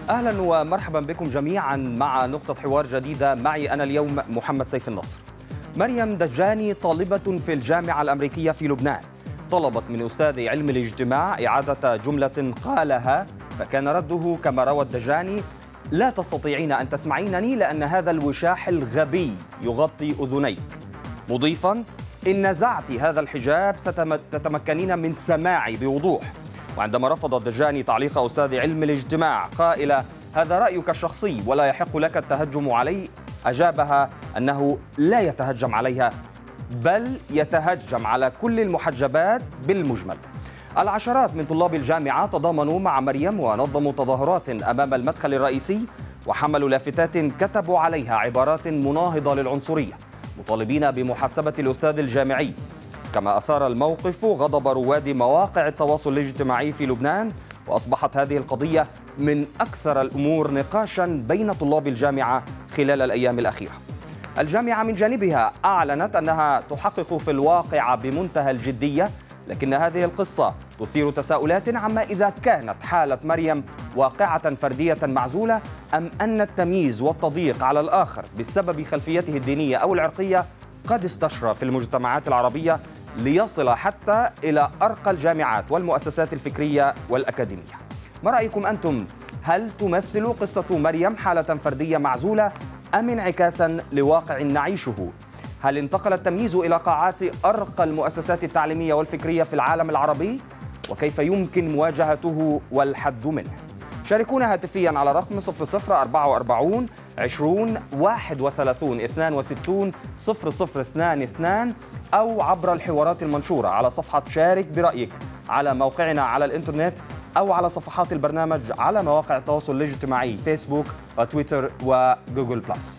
أهلا ومرحبا بكم جميعا مع نقطة حوار جديدة. معي أنا اليوم محمد سيف النصر. مريم دجاني طالبة في الجامعة الأمريكية في لبنان طلبت من أستاذ علم الاجتماع إعادة جملة قالها، فكان رده كما روى الدجاني: لا تستطيعين أن تسمعينني لأن هذا الوشاح الغبي يغطي أذنيك، مضيفا: إن نزعت هذا الحجاب ستتمكنين من سماعي بوضوح. وعندما رفض الدجاني تعليق أستاذ علم الاجتماع قائلة: هذا رأيك الشخصي ولا يحق لك التهجم علي، أجابها أنه لا يتهجم عليها بل يتهجم على كل المحجبات بالمجمل. العشرات من طلاب الجامعة تضامنوا مع مريم ونظموا تظاهرات أمام المدخل الرئيسي وحملوا لافتات كتبوا عليها عبارات مناهضة للعنصرية مطالبين بمحاسبة الأستاذ الجامعي. كما أثار الموقف غضب رواد مواقع التواصل الاجتماعي في لبنان، وأصبحت هذه القضية من أكثر الأمور نقاشا بين طلاب الجامعة خلال الأيام الأخيرة. الجامعة من جانبها أعلنت أنها تحقق في الواقع بمنتهى الجدية، لكن هذه القصة تثير تساؤلات عما إذا كانت حالة مريم واقعة فردية معزولة أم أن التمييز والتضييق على الآخر بسبب خلفيته الدينية أو العرقية قد استشرى في المجتمعات العربية ليصل حتى إلى أرقى الجامعات والمؤسسات الفكرية والأكاديمية. ما رأيكم أنتم؟ هل تمثل قصة مريم حالة فردية معزولة أم انعكاسا لواقع نعيشه؟ هل انتقل التمييز إلى قاعات أرقى المؤسسات التعليمية والفكرية في العالم العربي؟ وكيف يمكن مواجهته والحد منه؟ شاركونا هاتفيا على رقم 0044 20 31 62 0022 أو عبر الحوارات المنشورة على صفحة شارك برأيك على موقعنا على الإنترنت أو على صفحات البرنامج على مواقع التواصل الاجتماعي فيسبوك وتويتر وجوجل بلس.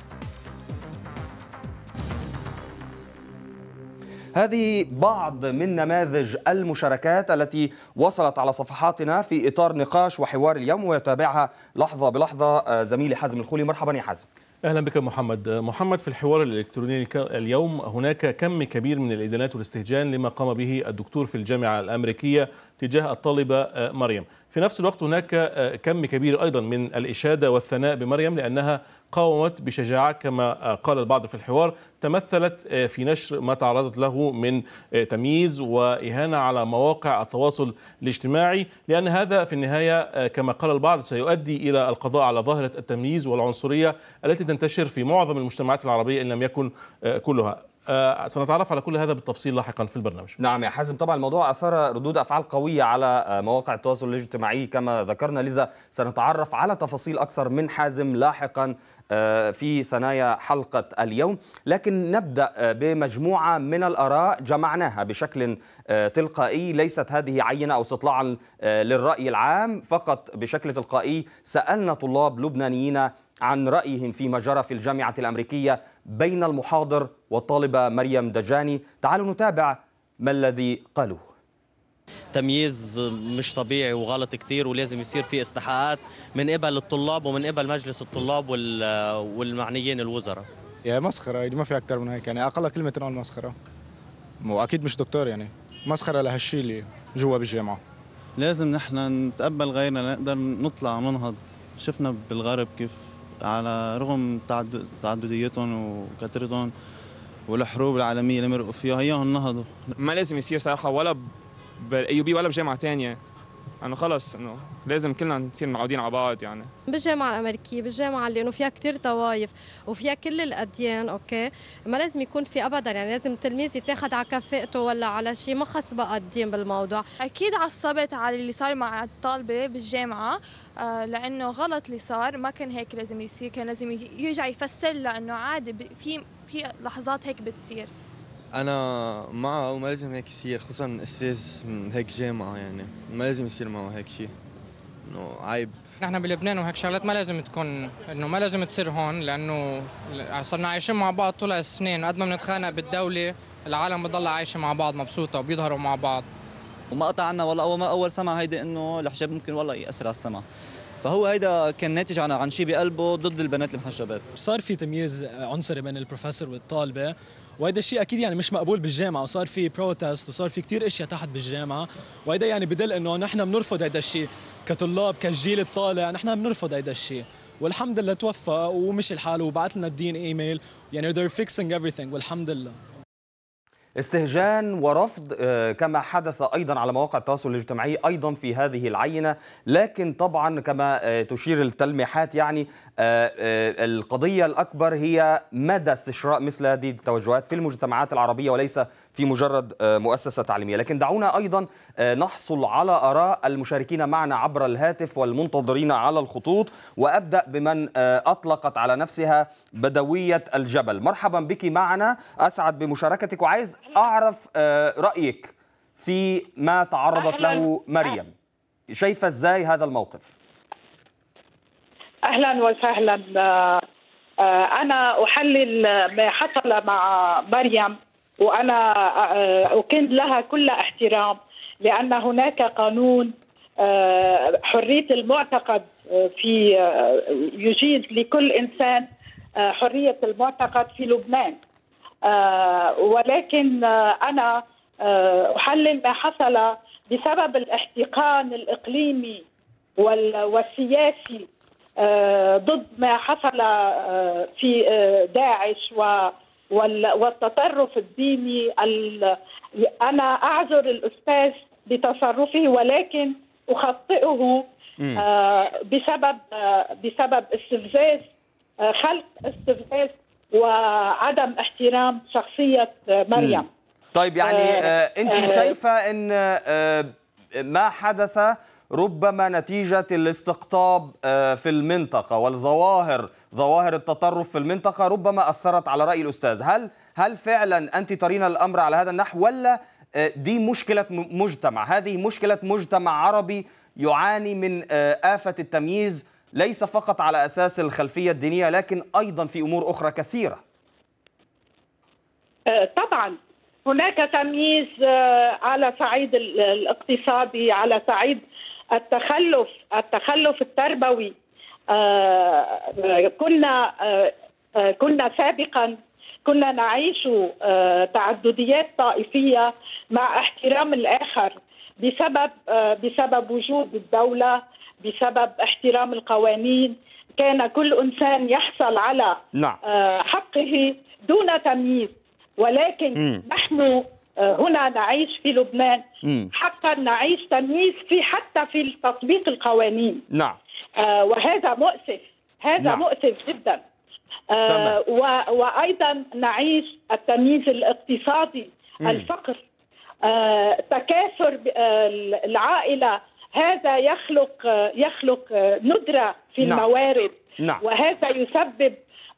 هذه بعض من نماذج المشاركات التي وصلت على صفحاتنا في إطار نقاش وحوار اليوم، ويتابعها لحظة بلحظة زميلي حازم الخولي. مرحبا يا حازم. أهلا بك محمد. في الحوار الإلكتروني اليوم هناك كم كبير من الإدانات والاستهجان لما قام به الدكتور في الجامعة الأمريكية تجاه الطالبة مريم. في نفس الوقت هناك كم كبير أيضا من الإشادة والثناء بمريم لأنها قاومت بشجاعة كما قال البعض في الحوار، تمثلت في نشر ما تعرضت له من تمييز وإهانة على مواقع التواصل الاجتماعي، لأن هذا في النهاية كما قال البعض سيؤدي إلى القضاء على ظاهرة التمييز والعنصرية التي تنتشر في معظم المجتمعات العربية إن لم يكن كلها. سنتعرف على كل هذا بالتفصيل لاحقا في البرنامج. نعم يا حازم، طبعا الموضوع أثار ردود أفعال قوية على مواقع التواصل الاجتماعي كما ذكرنا، لذا سنتعرف على تفاصيل أكثر من حازم لاحقا في ثنايا حلقة اليوم. لكن نبدأ بمجموعة من الآراء جمعناها بشكل تلقائي، ليست هذه عينة أو استطلاعا للرأي العام فقط بشكل تلقائي. سألنا طلاب لبنانيين عن رأيهم فيما جرى في الجامعة الأمريكية بين المحاضر والطالبة مريم دجاني. تعالوا نتابع ما الذي قالوه. تمييز مش طبيعي وغلط كتير، ولازم يصير في استحقاقات من قبل الطلاب ومن قبل مجلس الطلاب والمعنيين الوزراء. يا مسخرة، ما في أكتر من هيك، يعني أقل كلمة تنقال مسخرة. وأكيد مش دكتور، يعني مسخرة لهالشيء اللي جوا بالجامعة. لازم نحن نتقبل غيرنا لنقدر نطلع وننهض. شفنا بالغرب كيف على رغم تعدديتهم وكثرتهم والحروب العالمية اللي مرقوا فيها هيهم نهضوا. ما لازم يصير صراحة ولا بالاي بي ولا بجامعة ثانية، انه خلص انه لازم كلنا نصير معودين على بعض. يعني بالجامعة الأمريكية، بالجامعة اللي إنه فيها كتير طوائف وفيها كل الأديان، أوكي، ما لازم يكون في أبدا، يعني لازم التلميذ يتاخد على كفاءته ولا على شيء، ما خص بقى الدين بالموضوع. أكيد عصبت على اللي صار مع الطالبة بالجامعة، لأنه غلط اللي صار، ما كان هيك لازم يصير، كان لازم يرجع يفسر لأنه عادي في لحظات هيك بتصير. أنا معه وما لازم هيك يصير، خصوصا أستاذ من هيك جامعة، يعني ما لازم يصير معه هيك شيء، إنه عيب. نحن بلبنان وهيك شغلات ما لازم تكون، إنه ما لازم تصير هون، لأنه صرنا عايشين مع بعض طول السنين، وقد ما بنتخانق بالدولة العالم بتضلها عايشة مع بعض مبسوطة وبيظهروا مع بعض. وما قطع عنا ولا أول سمع هيدا إنه الحجاب ممكن والله يأثر على السمع، فهو هيدا كان ناتج عن شيء بقلبه ضد البنات المحجبات. صار في تمييز عنصري بين البروفيسور والطالبة، وهذا الشيء اكيد يعني مش مقبول بالجامعه، وصار في بروتست وصار في كثير اشياء تحت بالجامعه، وهذا يعني بدل انه نحن بنرفض هذا الشيء كطلاب كالجيل الطالع، نحن بنرفض هذا الشيء. والحمد لله توفى ومشي الحال وبعث لنا الدين ايميل، يعني they're fixing everything والحمد لله. استهجان ورفض كما حدث أيضا على مواقع التواصل الاجتماعي أيضا في هذه العينة، لكن طبعا كما تشير التلميحات يعني القضية الأكبر هي مدى استشراء مثل هذه التوجهات في المجتمعات العربية وليس في مجرد مؤسسة تعليمية. لكن دعونا أيضا نحصل على آراء المشاركين معنا عبر الهاتف والمنتظرين على الخطوط، وأبدأ بمن أطلقت على نفسها بدوية الجبل. مرحبا بك معنا، أسعد بمشاركتك، وعايز أعرف رأيك في ما تعرضت له مريم. شايفة إزاي هذا الموقف؟ أهلا وسهلا. أنا أحلل ما حصل مع مريم، وأنا أكن لها كل احترام، لأن هناك قانون حرية المعتقد في يجيز لكل إنسان حرية المعتقد في لبنان. ولكن أنا أحلل ما حصل بسبب الاحتقان الإقليمي والسياسي ضد ما حصل في داعش والتطرف الديني. أنا أعذر الأستاذ بتصرفه، ولكن أخطئه بسبب استفزاز، خلق استفزاز وعدم احترام شخصية مريم. طيب يعني أنت شايفة أن ما حدث ربما نتيجة الاستقطاب في المنطقة ظواهر التطرف في المنطقة ربما أثرت على رأي الأستاذ؟ هل فعلا أنت ترين الأمر على هذا النحو، ولا دي مشكلة مجتمع؟ هذه مشكلة مجتمع عربي يعاني من آفة التمييز، ليس فقط على أساس الخلفية الدينية لكن أيضا في أمور أخرى كثيرة. طبعا هناك تمييز على صعيد الاقتصادي، على صعيد التخلف التربوي. كنا سابقا نعيش تعدديات طائفية مع احترام الآخر بسبب وجود الدولة، بسبب احترام القوانين. كان كل إنسان يحصل على حقه دون تمييز، ولكن نحن هنا نعيش في لبنان حقا نعيش تمييز حتى في تطبيق القوانين. نعم. وهذا مؤسف، هذا مؤسف جدا. وأيضا نعيش التمييز الاقتصادي، الفقر، تكاثر العائلة، هذا يخلق ندرة في الموارد. وهذا يسبب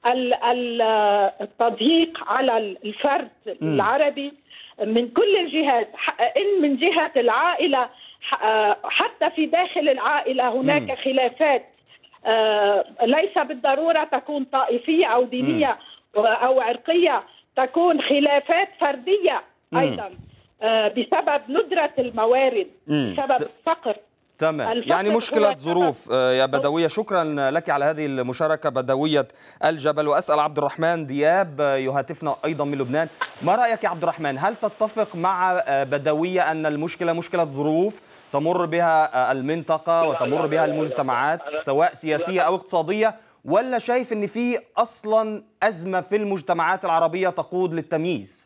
التضييق على الفرد العربي من كل الجهات. إن من جهة العائلة، حتى في داخل العائلة هناك خلافات، ليس بالضرورة تكون طائفية أو دينية أو عرقية، تكون خلافات فردية أيضا بسبب ندرة الموارد، بسبب الفقر. تمام، يعني مشكلة ظروف يا بدوية. شكرا لك على هذه المشاركة بدوية الجبل. وأسأل عبد الرحمن دياب يهاتفنا أيضا من لبنان. ما رأيك يا عبد الرحمن؟ هل تتفق مع بدوية أن المشكلة مشكلة ظروف تمر بها المنطقة وتمر بها المجتمعات سواء سياسية أو اقتصادية، ولا شايف أن في أصلا أزمة في المجتمعات العربية تقود للتمييز؟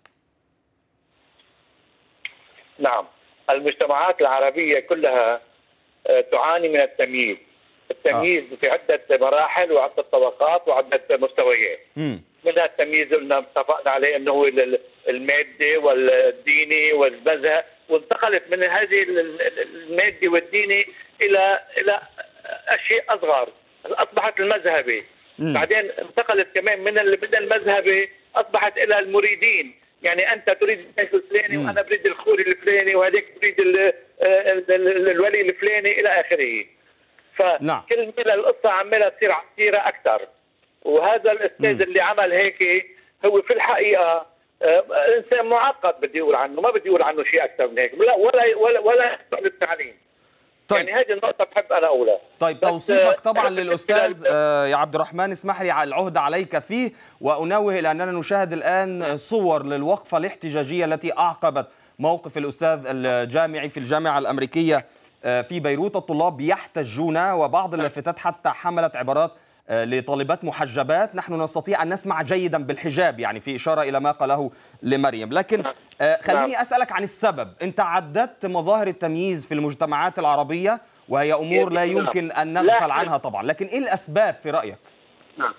نعم، المجتمعات العربية كلها تعاني من التمييز في عدة مراحل وعدة طبقات وعدة مستويات. منها التمييز اللي اتفقنا عليه انه هو المادي والديني والمذهب، وانتقلت من هذه المادي والديني الى اشياء اصغر، اصبحت المذهبي. بعدين انتقلت كمان من المذهبي اصبحت الى المريدين، يعني انت تريد الشيخ الفلاني وانا بريد الخوري الفلاني وهذيك تريد الولي الفلاني الى اخره. فكل مدى القصه عماله تصير عسيره اكثر. وهذا الاستاذ اللي عمل هيك هو في الحقيقه انسان معقد، بدي اقول عنه، ما بدي اقول عنه شيء اكثر من هيك، ولا يصلح للتعليم. يعني هذه النقطه بحب انا اقولها. طيب توصيفك طبعا للاستاذ يا عبد الرحمن اسمح لي العهد عليك فيه، وانوه الى اننا نشاهد الان صور للوقفه الاحتجاجيه التي اعقبت موقف الاستاذ الجامعي في الجامعه الامريكيه في بيروت. الطلاب يحتجون وبعض اللافتات حتى حملت عبارات لطالبات محجبات: نحن نستطيع أن نسمع جيدا بالحجاب، يعني في إشارة إلى ما قاله لمريم. لكن خليني أسألك عن السبب. أنت عددت مظاهر التمييز في المجتمعات العربية وهي أمور لا يمكن أن نغفل عنها طبعا، لكن إيه الأسباب في رأيك؟ نعم،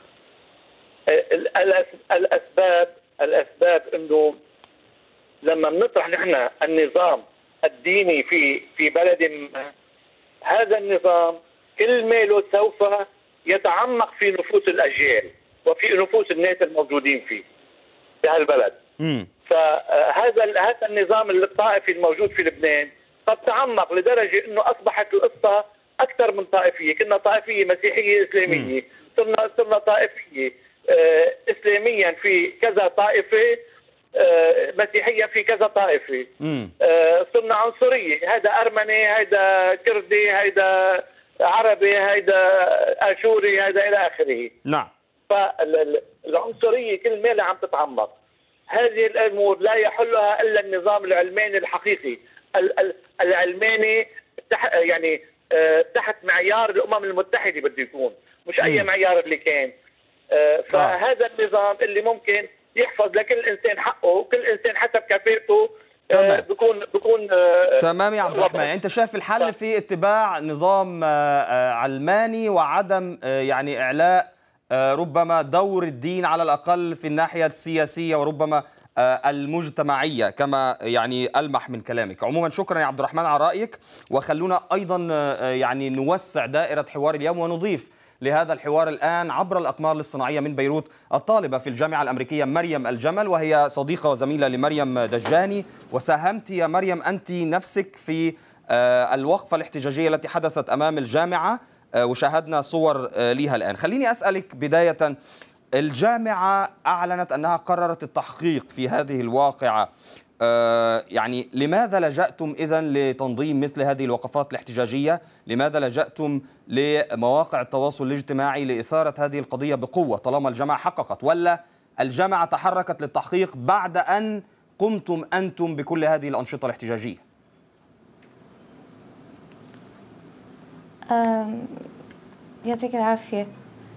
الأسباب أنه لما بنطرح نحن النظام الديني في بلد ما، هذا النظام كل ماله سوف يتعمق في نفوس الأجيال وفي نفوس الناس الموجودين فيه في هالبلد. فهذا النظام الطائفي الموجود في لبنان قد تعمق لدرجة أنه أصبحت القصة أكثر من طائفية. كنا طائفية مسيحية إسلامية، صرنا طائفية إسلاميا في كذا طائفة، مسيحيا في كذا طائفة، صرنا عنصرية، هذا أرمني، هذا كردي، هذا عربي، هذا اشوري، هذا الى اخره. نعم. فالعنصريه كل ما عم تتعمق. هذه الامور لا يحلها الا النظام العلماني الحقيقي، العلماني يعني تحت معيار الامم المتحده بده يكون، مش اي معيار اللي كان. فهذا النظام اللي ممكن يحفظ لكل انسان حقه، وكل انسان حسب كفاءته بكون تمام يا عبد الرحمن. انت شايف الحل في اتباع نظام علماني وعدم يعني اعلاء ربما دور الدين على الاقل في الناحيه السياسيه وربما المجتمعيه كما يعني ألمح من كلامك. عموما شكرا يا عبد الرحمن على رايك، وخلونا ايضا يعني نوسع دائره حوار اليوم ونضيف لهذا الحوار الآن عبر الأقمار الاصطناعية من بيروت الطالبة في الجامعة الأمريكية مريم الجمل، وهي صديقة وزميلة لمريم دجاني. وساهمت يا مريم أنت نفسك في الوقفة الاحتجاجية التي حدثت أمام الجامعة وشاهدنا صور لها الآن. خليني أسألك بداية، الجامعة أعلنت أنها قررت التحقيق في هذه الواقعة، يعني لماذا لجأتم إذن لتنظيم مثل هذه الوقفات الاحتجاجية؟ لماذا لجأتم لمواقع التواصل الاجتماعي لإثارة هذه القضية بقوة طالما الجامعة حققت؟ ولا الجامعة تحركت للتحقيق بعد أن قمتم أنتم بكل هذه الأنشطة الاحتجاجية؟ يعطيك العافية.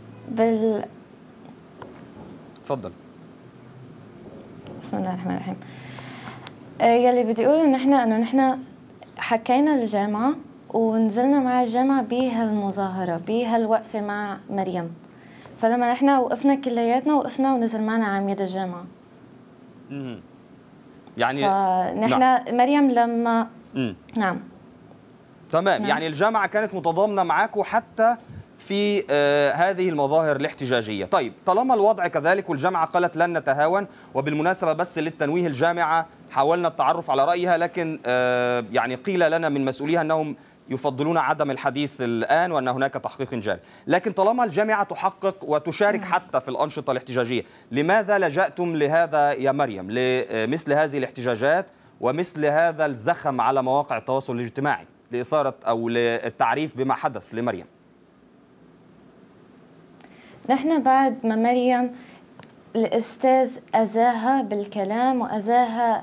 تفضل. بسم الله الرحمن الرحيم. يلي بدي اقول انه نحن حكينا الجامعه ونزلنا مع الجامعه بهالمظاهره بهالوقفه مع مريم. فلما نحن وقفنا كلياتنا وقفنا ونزل معنا عميد الجامعه. يعني فنحن نعم. مريم لما نعم تمام. يعني الجامعه كانت متضامنه معاكم حتى في هذه المظاهر الاحتجاجية. طيب طالما الوضع كذلك والجامعة قالت لن نتهاون، وبالمناسبة بس للتنويه الجامعة حاولنا التعرف على رأيها، لكن يعني قيل لنا من مسؤوليها أنهم يفضلون عدم الحديث الآن وأن هناك تحقيق جاري. لكن طالما الجامعة تحقق وتشارك حتى في الأنشطة الاحتجاجية، لماذا لجأتم لهذا يا مريم، لمثل هذه الاحتجاجات ومثل هذا الزخم على مواقع التواصل الاجتماعي لإثارة أو للتعريف بما حدث لمريم؟ نحن بعد ما مريم الأستاذ أذاها بالكلام وأذاها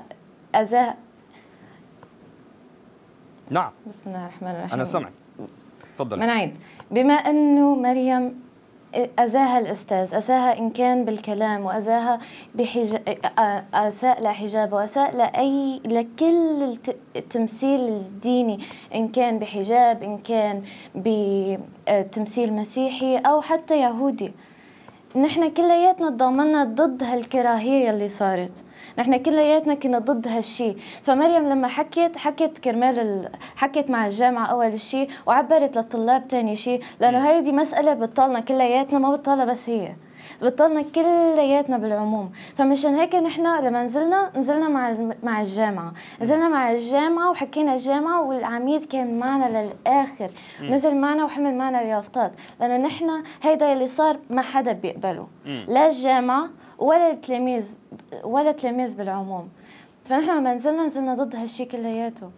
نعم. بسم الله الرحمن الرحيم. أنا سمعت. تفضل. منعيد. بما أنه مريم أذاها الأستاذ، أذاها إن كان بالكلام وأذاها أساء لحجاب وأساء لكل التمثيل الديني، إن كان بحجاب، إن كان بتمثيل مسيحي أو حتى يهودي. نحن كلياتنا تضامنا ضد هالكراهية اللي صارت، نحن كلياتنا كنا ضد هالشيء. فمريم لما حكت كرمال حكت مع الجامعة أول شيء وعبرت للطلاب ثاني شيء، لأنه هيدي مسألة بتطالنا كلياتنا، ما بتطالها بس هي، بتطالنا كلياتنا بالعموم. فمشان هيك نحن لما نزلنا مع الجامعة، نزلنا مع الجامعة وحكينا الجامعة، والعميد كان معنا للآخر، نزل معنا وحمل معنا اليافطات، لأنه نحن هيدا اللي صار ما حدا بيقبله، لا الجامعة ولا التلاميذ بالعموم. فنحن لما نزلنا ضد هالشيء كلياته.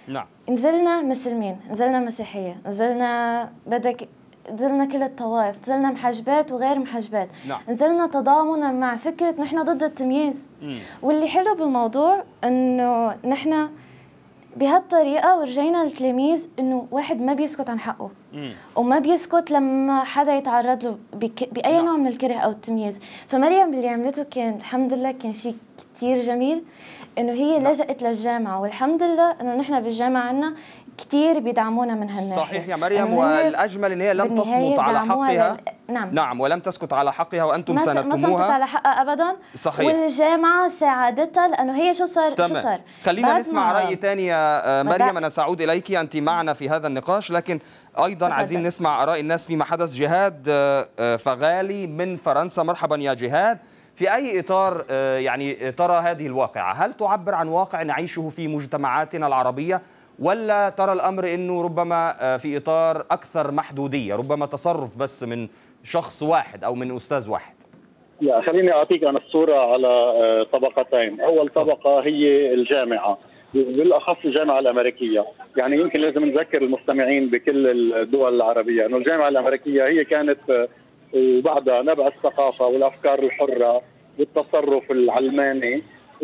نعم. نزلنا مسلمين، نزلنا مسيحية، نزلنا نزلنا كل الطوائف، نزلنا محجبات وغير محجبات. نعم. نزلنا تضامنا مع فكرة نحن ضد التمييز. واللي حلو بالموضوع انه نحن بهالطريقة ورجينا للتلاميذ انه واحد ما بيسكت عن حقه وما بيسكت لما حدا يتعرض له بأي نوع من الكره او التمييز. فمريم اللي عملته كان الحمد لله كان شيء كثير جميل، انه هي لجأت للجامعة، والحمد لله انه نحن بالجامعة عنا كثير بيدعمونا من هالناحية. صحيح يا مريم، والأجمل إن هي لم تصمت على حقها. نعم ولم تسكت على حقها وأنتم ساندتموها. ما صمتت على حقها أبدا. صحيح. والجامعة ساعدتها لأنه هي شو صار. خلينا نسمع رأي ثاني يا مريم. أنا سأعود إليك، أنت معنا في هذا النقاش، لكن أيضا عايزين نسمع آراء الناس فيما حدث. جهاد فغالي من فرنسا، مرحبا يا جهاد. في أي إطار يعني ترى هذه الواقعة؟ هل تعبر عن واقع نعيشه في مجتمعاتنا العربية، ولا ترى الأمر أنه ربما في إطار أكثر محدودية، ربما تصرف بس من شخص واحد أو من أستاذ واحد؟ لا، خليني أعطيك أنا الصورة على طبقتين. أول طبقة هي الجامعة، بالأخص الجامعة الأمريكية. يعني يمكن لازم نذكر المستمعين بكل الدول العربية أنه الجامعة الأمريكية هي كانت وبعدها نبع الثقافة والأفكار الحرة والتصرف العلماني.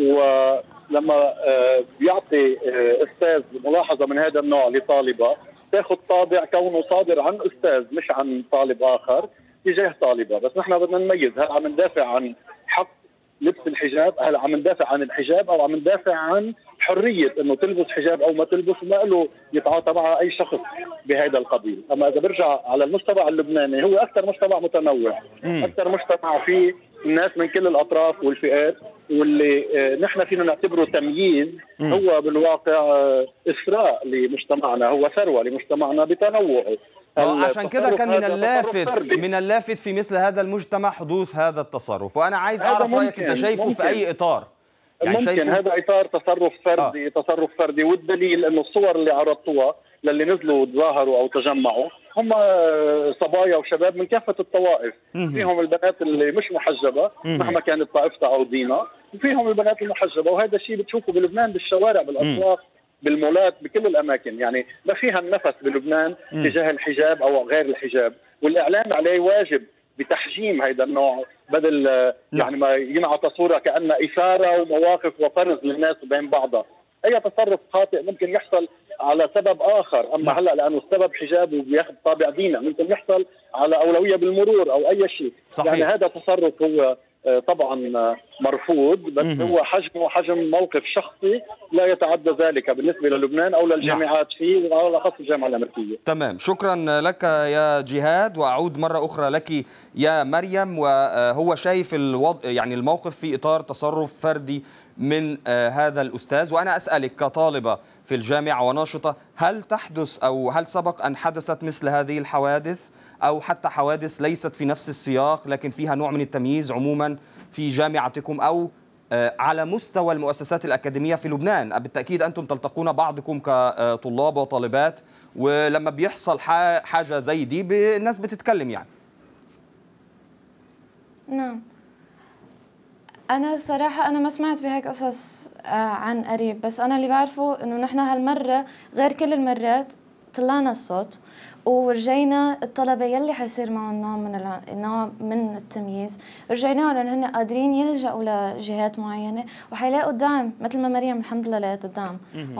ولما بيعطي أستاذ ملاحظة من هذا النوع لطالبة، تاخذ طابع كونه صادر عن أستاذ مش عن طالب آخر تجاه طالبة. بس نحن بدنا نميز، هل عم ندافع عن حق لبس الحجاب، هل عم ندافع عن الحجاب، أو عم ندافع عن حرية انه تلبس حجاب او ما تلبس، ما له يتعاطى مع اي شخص بهذا القبيل. اما اذا برجع على المجتمع اللبناني، هو اكثر مجتمع متنوع، اكثر مجتمع فيه الناس من كل الاطراف والفئات، واللي نحن فينا نعتبره تمييز هو بالواقع اسراء لمجتمعنا، هو ثروه لمجتمعنا بتنوعه. عشان كده كان من اللافت في مثل هذا المجتمع حدوث هذا التصرف. وانا عايز اعرف رايك، انت شايفه في اي اطار؟ يعني ممكن هذا اطار تصرف فردي تصرف فردي. والدليل انه الصور اللي عرضتوها للي نزلوا تظاهروا او تجمعوا هم صبايا وشباب من كافه الطوائف. فيهم البنات اللي مش محجبه مهما كانت طائفتها او دينها، وفيهم البنات المحجبه. وهذا الشيء بتشوفه بلبنان بالشوارع بالاسواق بالمولات بكل الاماكن. يعني ما فيها النفس بلبنان تجاه الحجاب او غير الحجاب، والاعلام عليه واجب بتحجيم هذا النوع، بدل يعني ما ينعطى صوره كأن اثاره ومواقف وفرز للناس بين بعضها. اي تصرف خاطئ ممكن يحصل على سبب اخر، اما هلا لانه السبب حجاب وبياخذ طابع ديني، ممكن يحصل على اولويه بالمرور او اي شيء. يعني هذا تصرف هو طبعا مرفوض، بس هو حجم موقف شخصي لا يتعدى ذلك بالنسبه للبنان او للجامعات فيه، وعلى الاخص الجامعه الامريكيه. تمام، شكرا لك يا جهاد، واعود مره اخرى لك يا مريم. وهو شايف يعني الموقف في اطار تصرف فردي من هذا الاستاذ. وانا اسالك كطالبه في الجامعه وناشطه، هل تحدث او هل سبق ان حدثت مثل هذه الحوادث، أو حتى حوادث ليست في نفس السياق لكن فيها نوع من التمييز عموما في جامعتكم أو على مستوى المؤسسات الأكاديمية في لبنان؟ بالتأكيد أنتم تلتقون بعضكم كطلاب وطالبات، ولما بيحصل حاجة زي دي الناس بتتكلم يعني. نعم، أنا صراحة أنا ما سمعت بهيك قصص عن قريب، بس أنا اللي بعرفه إنه نحن هالمرة غير كل المرات طلعنا الصوت ورجينا الطلبة يلي حيصير معهم نوع من التمييز، رجيناهم لأن هن قادرين يلجأوا لجهات معينة وحيلاقوا الدعم، مثل ما مريم الحمد لله لقت الدعم،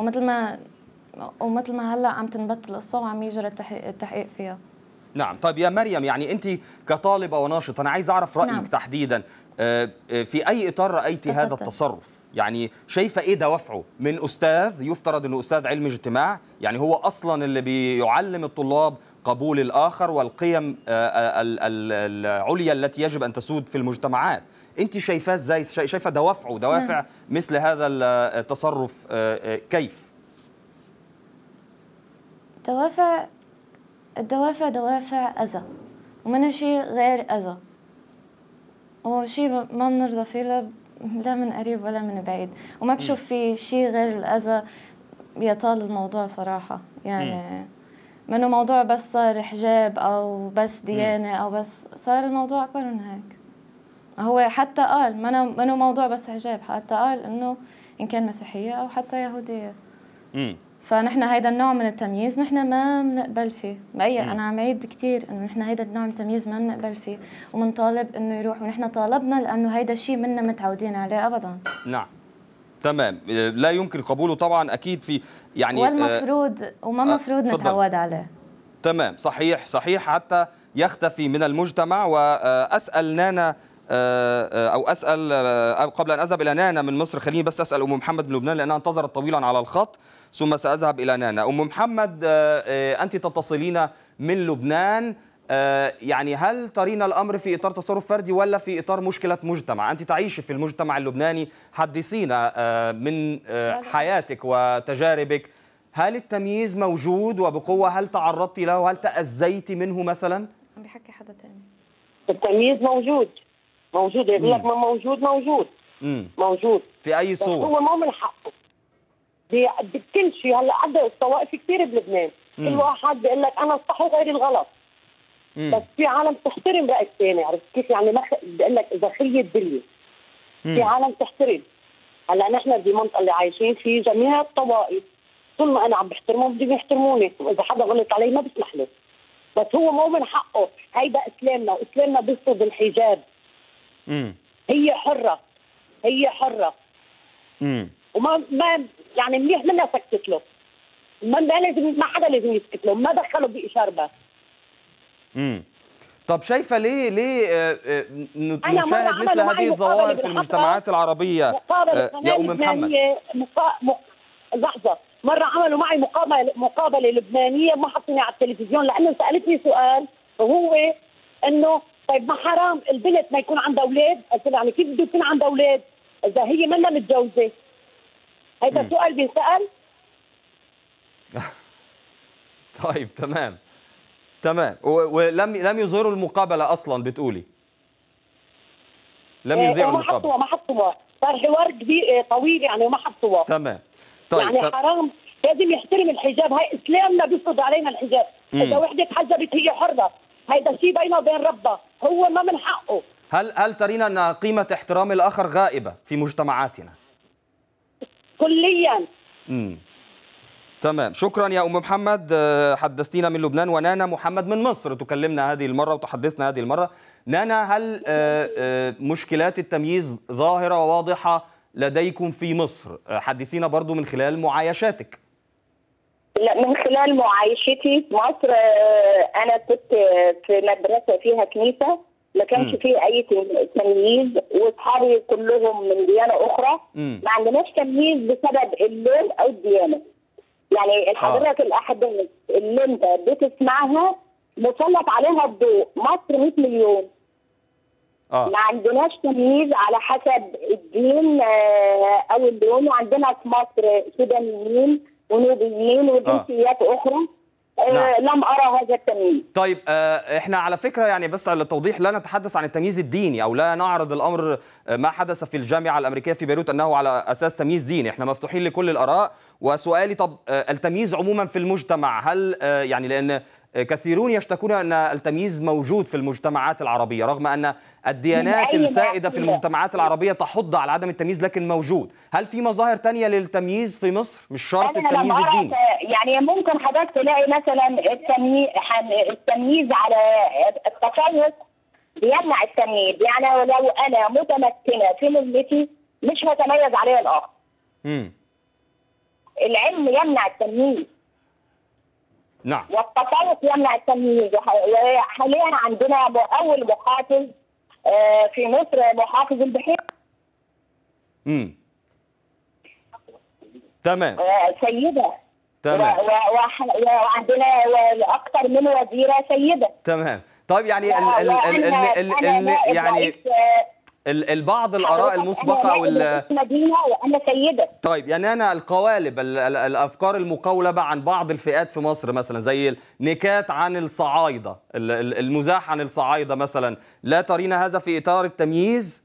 ومثل ما هلا عم تنبت القصة وعم يجرى التحقيق فيها. نعم. طيب يا مريم، يعني أنت كطالبة وناشطة، أنا عايز أعرف رأيك تحديدا في أي إطار رأيت هذا التصرف؟ يعني شايفة إيه دوافعه من أستاذ يفترض أنه أستاذ علم اجتماع، يعني هو أصلا اللي بيعلم الطلاب قبول الآخر والقيم العليا التي يجب أن تسود في المجتمعات. أنت شايفاه إزاي؟ شايفة دوافع مثل هذا التصرف كيف؟ الدوافع دوافع أذى، ومنها شيء غير أذى، وشيء ما بنرضى فيه لا من قريب ولا من بعيد، وما بشوف في شيء غير الأذى بيطال الموضوع صراحة. يعني منه موضوع بس صار حجاب أو بس ديانة أو بس، صار الموضوع أكبر من هيك. هو حتى قال منه موضوع بس حجاب، حتى قال إنه إن كان مسيحية أو حتى يهودية. فنحن هيدا النوع من التمييز نحن ما بنقبل فيه. انا عم عيد كثير انه نحن هيدا النوع من التمييز ما بنقبل فيه، وبنطالب انه يروح، ونحن طالبنا لانه هيدا الشيء منا متعودين عليه ابدا. نعم تمام، لا يمكن قبوله طبعا اكيد في يعني والمفروض وما مفروض نتعود عليه. تمام، صحيح حتى يختفي من المجتمع. واسال نانا او اسال قبل ان اذهب الى نانا من مصر، خليني بس اسال ام محمد من لبنان لانها انتظرت طويلا على الخط، ثم ساذهب الى نانا. ام محمد، انت تتصلين من لبنان، يعني هل ترين الامر في اطار تصرف فردي ولا في اطار مشكله مجتمع؟ انت تعيش في المجتمع اللبناني، حدثينا من حياتك وتجاربك. هل التمييز موجود وبقوه؟ هل تعرضتِ له؟ هل تأذيتِ منه مثلا؟ عم بيحكي حدا ثاني. التمييز موجود يقول لك ما موجود في اي صوره. هو مو من حقه بكل شيء. هلا عدد الطوائف كثير بلبنان، كل واحد بيقول لك انا الصح وغيري الغلط. بس في عالم تحترم راي الثاني، عرفت كيف؟ يعني ما بقول لك اذا خيت دليل في عالم تحترم. هلا نحن بالمنطقه اللي عايشين في جميع الطوائف، طول ما انا عم بحترمهم بدهم يحترموني، واذا حدا غلط علي ما بسمح له. بس هو مو من حقه، هيدا اسلامنا، واسلامنا بيرفض الحجاب. هي حره وما يعني منيح منها سكتت له، ما حدا لازم يسكت له، ما دخله بإشاربه. طب شايفه ليه نشاهد مثل هذه الظواهر في المجتمعات العربية يا ام محمد؟ لحظه، مره عملوا معي مقابله لبنانيه ما حطوني على التلفزيون لانه سالتني سؤال، وهو انه طيب ما حرام البنت ما يكون عندها اولاد؟ قلت له يعني كيف بده يكون عندها اولاد اذا هي منا متجوزه؟ هذا سؤال بينسال. طيب تمام ولم يظهروا المقابله اصلا بتقولي؟ لم يظهروا المقابله؟ ما حطوها، صار حوار كبير طويل يعني وما حطوها. تمام. طيب يعني حرام، لازم يحترم الحجاب، هاي اسلامنا بيفرض علينا الحجاب. اذا وحده تحجبت هي حره، هيدا شيء بينه وبين ربها، هو ما من حقه. هل ترين ان قيمه احترام الاخر غائبه في مجتمعاتنا؟ كليا. تمام، شكرا يا ام محمد، حدثتينا من لبنان. ونانا محمد من مصر تكلمنا هذه المره وتحدثنا هذه المره. نانا، هل مشكلات التمييز ظاهره وواضحه لديكم في مصر؟ حدثينا برضو من خلال معايشاتك. لا، من خلال معايشتي في مصر، انا كنت في مدرسه فيها كنيسه، ما كانش فيه اي تمييز، واصحابي كلهم من ديانه اخرى. ما عندناش تمييز بسبب اللون او الديانه. يعني الحضارات الاحداث اللي انت بتسمعها مسلط عليها الضوء. مصر 100 مليون. ما عندناش تمييز على حسب الدين او اللون. وعندنا في مصر سودانيين ونوبيين وجنسيات اخرى. لم ارى هذا التمييز. طيب احنا على فكره يعني بس على التوضيح، لا نتحدث عن التمييز الديني او لا نعرض الامر ما حدث في الجامعه الامريكيه في بيروت انه على اساس تمييز ديني. احنا مفتوحين لكل الاراء. وسؤالي طب التمييز عموما في المجتمع، هل يعني لان كثيرون يشتكون ان التمييز موجود في المجتمعات العربية رغم ان الديانات السائدة في المجتمعات العربية تحض على عدم التمييز لكن موجود. هل في مظاهر تانية للتمييز في مصر مش شرط التمييز الديني؟ يعني ممكن حضرتك تلاقي مثلا التمييز على التفوق بيمنع التمييز. يعني لو انا متمكنة في ملتي مش هتميز عليها الاخر. العلم يمنع التمييز. نعم. والتفوق يمنع التمييز. وحاليا عندنا اول محافظ في مصر محافظ البحيرة. تمام. سيدة. تمام. وعندنا اكثر من وزيرة سيدة. تمام. طيب يعني يعني البعض الآراء المسبقة أو مدينة وأنا سيدة. طيب يعني أنا القوالب الأفكار المقولبة عن بعض الفئات في مصر مثلا زي النكات عن الصعايدة، المزاح عن الصعايدة مثلا، لا ترين هذا في إطار التمييز؟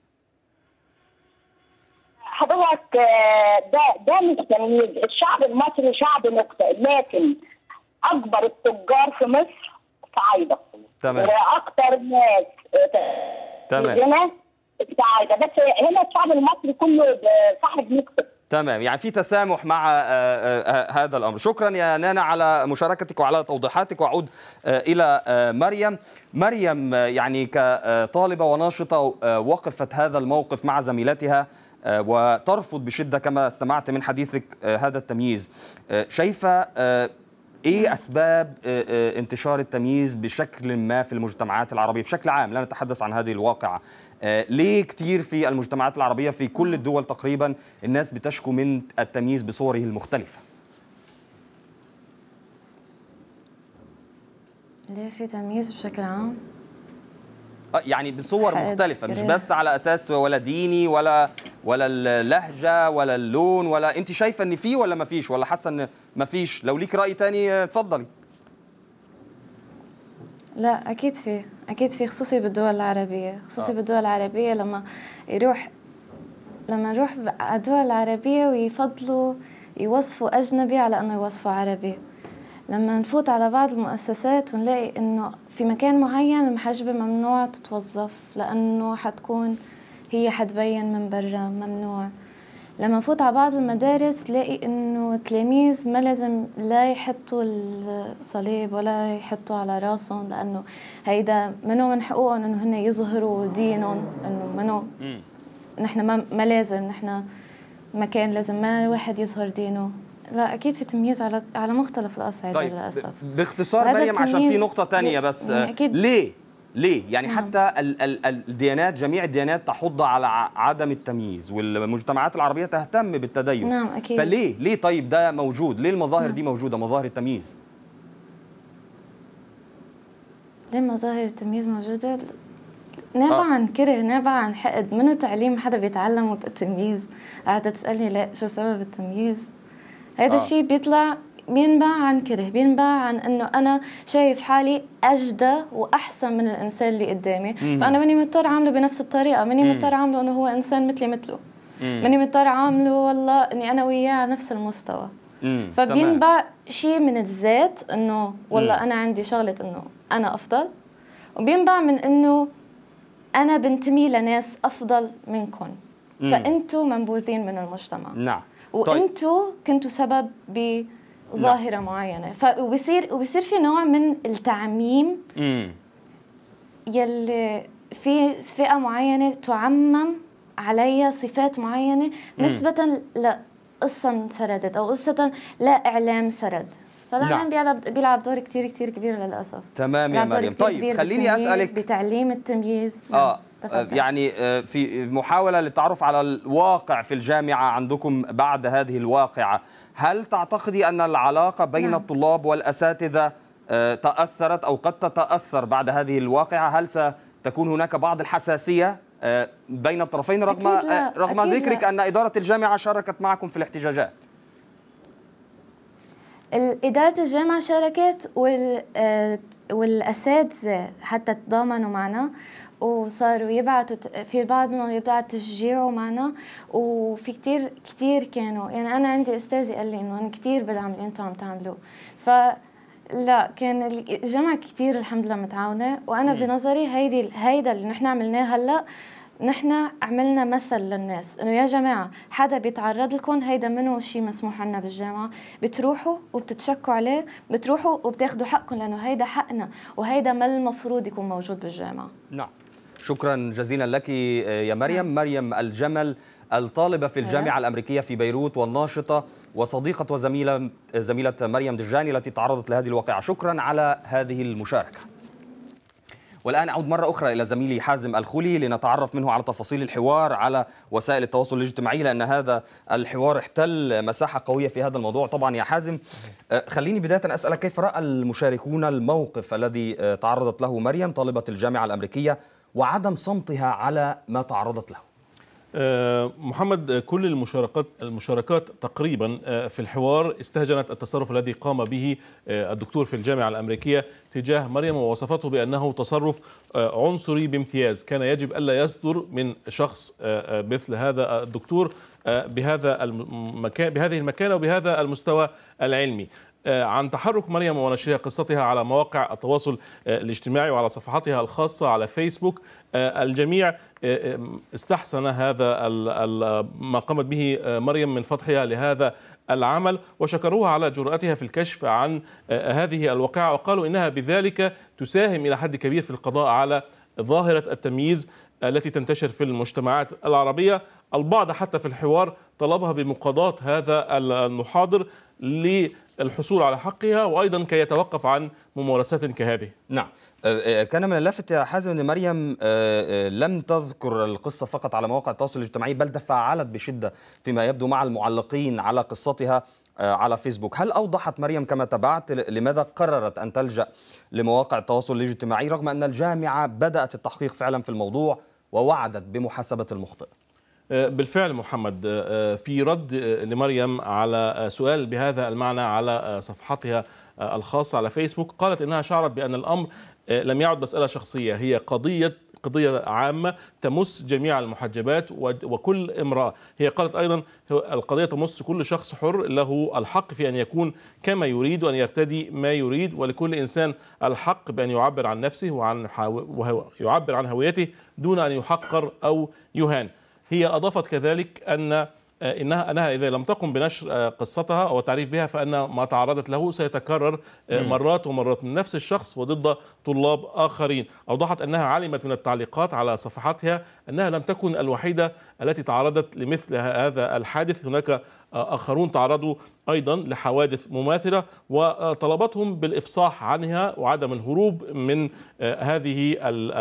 حضرتك ده مش تمييز. الشعب المصري شعب نكتة، لكن أكبر التجار في مصر صعايدة. تمام. وأكثر ناس تمام. بس هنا الشعب المصري كله صاحب نكتة. تمام، يعني في تسامح مع هذا الأمر. شكرا يا نانا على مشاركتك وعلى توضيحاتك. وأعود إلى مريم، يعني كطالبة وناشطة وقفت هذا الموقف مع زميلتها وترفض بشدة كما استمعت من حديثك هذا التمييز. شايفة إيه أسباب انتشار التمييز بشكل ما في المجتمعات العربية بشكل عام؟ لا نتحدث عن هذه الواقعة. ليه كتير في المجتمعات العربية في كل الدول تقريبا الناس بتشكو من التمييز بصوره المختلفة؟ ليه في تمييز بشكل عام؟ يعني بصور مختلفة، مش بس على أساس ولا ديني ولا اللهجة ولا اللون، ولا أنت شايفة أن في ولا ما فيش، ولا حاسة أن ما فيش؟ لو ليك رأي تاني اتفضلي. لا أكيد في خصوصي بالدول العربية، بالدول العربية لما نروح على الدول العربية ويفضلوا يوصفوا أجنبي على أنه يوصفوا عربي. لما نفوت على بعض المؤسسات ونلاقي إنه في مكان معين المحجبة ممنوع تتوظف لأنه حتبين من برا، ممنوع. لما نفوت على بعض المدارس نلاقي إنه التلاميذ ما لازم لا يحطوا الصليب ولا يحطوا على راسهم، لأنه هيدا منو من حقوقهم إنه هن يظهروا دينهم، إنه منو نحن ما لازم، نحن مكان لازم ما واحد يظهر دينه. لا أكيد في تمييز على مختلف الأصعدة. طيب للأسف. باختصار مريم عشان في نقطة تانية بس، ليه؟ يعني حتى الديانات، جميع الديانات تحض على عدم التمييز، والمجتمعات العربية تهتم بالتدين. نعم أكيد. فليه طيب ده موجود؟ ليه المظاهر دي موجودة، مظاهر التمييز؟ ليه مظاهر التمييز موجودة؟ نابع عن كره، نابع عن حقد، منو تعليم حدا بيتعلموا بالتمييز. قاعدة تسألني لا شو سبب التمييز؟ هذا الشيء بيطلع بينبع عن كره، بينبع عن انه انا شايف حالي اجدى واحسن من الانسان اللي قدامي، فانا ماني مضطر عامله بنفس الطريقه، ماني مضطر عامله انه هو انسان مثله، ماني مضطر عامله والله اني انا وياه على نفس المستوى. فبينبع شيء من الذات، انه والله انا عندي شغله انه انا افضل، وبينبع من انه انا بنتمي لناس افضل منكم، فانتم منبوذين من المجتمع. نعم. وانتم كنتوا سبب بظاهره معينه، وبصير في نوع من التعميم يلي في فئه معينه تعمم عليها صفات معينه نسبه لقصه انسردت او قصه لا اعلام سرد. فالإعلام بيلعب دور كتير كبير للأسف. تمام يا مريم. طيب خليني أسألك بتعليم التمييز. يعني في محاولة للتعرف على الواقع في الجامعة عندكم بعد هذه الواقعة، هل تعتقدي أن العلاقة بين الطلاب والأساتذة تأثرت أو قد تتأثر بعد هذه الواقعة؟ هل ستكون هناك بعض الحساسية بين الطرفين رغم ذكرك أن إدارة الجامعة شاركت معكم في الاحتجاجات؟ إدارة الجامعة شاركت والأساتذة حتى تضامنوا معنا وصاروا يبعتوا، في بعض منهم يبعت تشجيعوا معنا، وفي كتير كانوا، يعني أنا عندي أستاذي قال لي إنه أنا كتير بدعم اللي أنتم عم تعملوه. فلا كان الجامعة كتير الحمد لله متعاونة، وأنا بنظري هيدا اللي نحن عملناه هلأ، نحن عملنا مثل للناس انه يا جماعه حدا بيتعرض لكم هيدا منه شيء مسموح عنا بالجامعه، بتروحوا وبتتشكوا عليه، بتروحوا وبتاخذوا حقكم لانه هيدا حقنا وهيدا ما المفروض يكون موجود بالجامعه. نعم. شكرا جزيلا لك يا مريم. مريم الجمل، الطالبه في الجامعه الامريكيه في بيروت والناشطه وصديقه وزميله مريم دجاني التي تعرضت لهذه الواقعه. شكرا على هذه المشاركه. والآن أعود مرة أخرى إلى زميلي حازم الخولي لنتعرف منه على تفاصيل الحوار على وسائل التواصل الاجتماعي، لأن هذا الحوار احتل مساحة قوية في هذا الموضوع. طبعا يا حازم، خليني بداية أسألك كيف رأى المشاركون الموقف الذي تعرضت له مريم طالبة الجامعة الأمريكية وعدم صمتها على ما تعرضت له؟ محمد، كل المشاركات تقريبا في الحوار استهجنت التصرف الذي قام به الدكتور في الجامعة الأمريكية تجاه مريم، ووصفته بأنه تصرف عنصري بامتياز، كان يجب ألا يصدر من شخص مثل هذا الدكتور بهذه المكانة وبهذا المستوى العلمي. عن تحرك مريم ونشرها قصتها على مواقع التواصل الاجتماعي وعلى صفحاتها الخاصة على فيسبوك. الجميع استحسن هذا ما قامت به مريم من فتحها لهذا العمل، وشكروها على جرأتها في الكشف عن هذه الواقعة، وقالوا إنها بذلك تساهم إلى حد كبير في القضاء على ظاهرة التمييز التي تنتشر في المجتمعات العربية. البعض حتى في الحوار طلبها بمقاضاة هذا المحاضر للحصول على حقها، وأيضا كي يتوقف عن ممارسات كهذه. نعم. كان من اللافت يا حازم أن مريم لم تذكر القصة فقط على مواقع التواصل الاجتماعي، بل تفاعلت بشدة فيما يبدو مع المعلقين على قصتها على فيسبوك. هل أوضحت مريم كما تابعت لماذا قررت أن تلجأ لمواقع التواصل الاجتماعي رغم أن الجامعة بدأت التحقيق فعلا في الموضوع ووعدت بمحاسبة المخطئ؟ بالفعل محمد، في رد لمريم على سؤال بهذا المعنى على صفحتها الخاصة على فيسبوك، قالت إنها شعرت بأن الأمر لم يعد مسألة شخصية، هي قضية عامة تمس جميع المحجبات وكل امرأة. هي قالت أيضا القضية تمس كل شخص حر له الحق في أن يكون كما يريد وأن يرتدي ما يريد، ولكل إنسان الحق بأن يعبر عن نفسه ويعبر عن هويته دون أن يحقر أو يهان. هي أضافت كذلك أنها إذا لم تقم بنشر قصتها أو التعريف بها فإن ما تعرضت له سيتكرر مرات ومرات من نفس الشخص وضد طلاب آخرين. أوضحت أنها علمت من التعليقات على صفحاتها أنها لم تكن الوحيدة التي تعرضت لمثل هذا الحادث، هناك آخرون تعرضوا أيضا لحوادث مماثلة، وطلبتهم بالإفصاح عنها وعدم الهروب من هذه